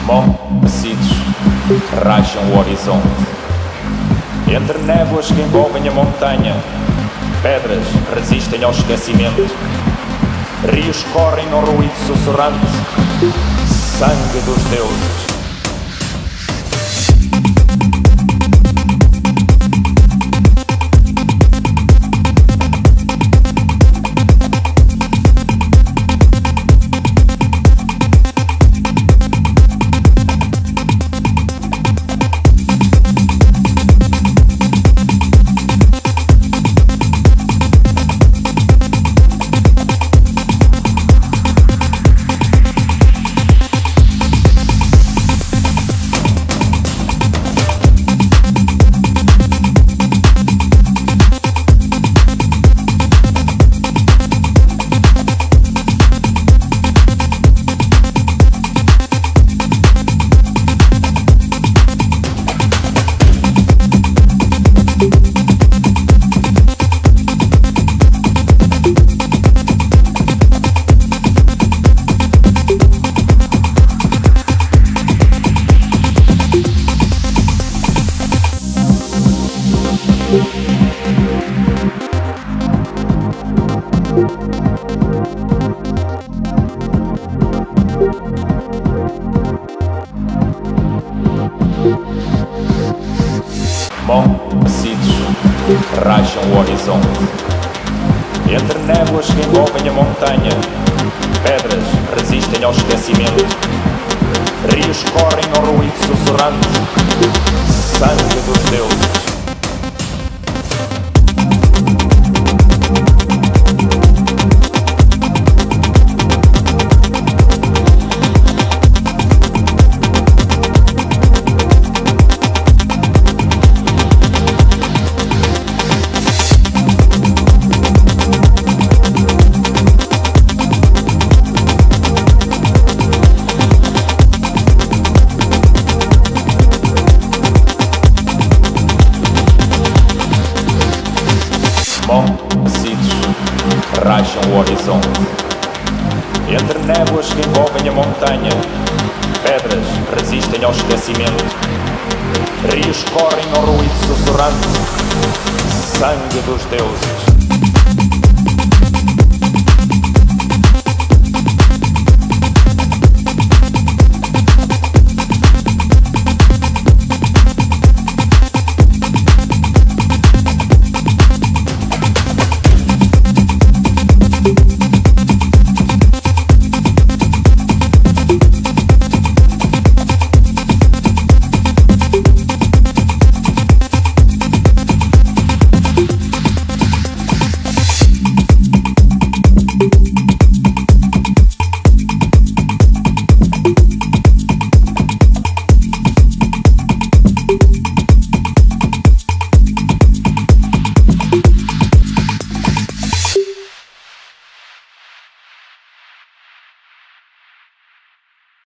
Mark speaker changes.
Speaker 1: Montes racham o horizonte. Entre névoas que envolvem a montanha, pedras resistem ao esquecimento. Rios correm no ruído sussurrante, sangue dos deuses. Montes racham o horizonte. Entre névoas que envolvem a montanha, pedras resistem ao esquecimento. Rios correm no ruído sussurrante, sangue dos deuses. Montes racham o horizonte. Entre névoas que envolvem a montanha, pedras resistem ao esquecimento. Rios correm no ruído sussurrante, sangue dos deuses.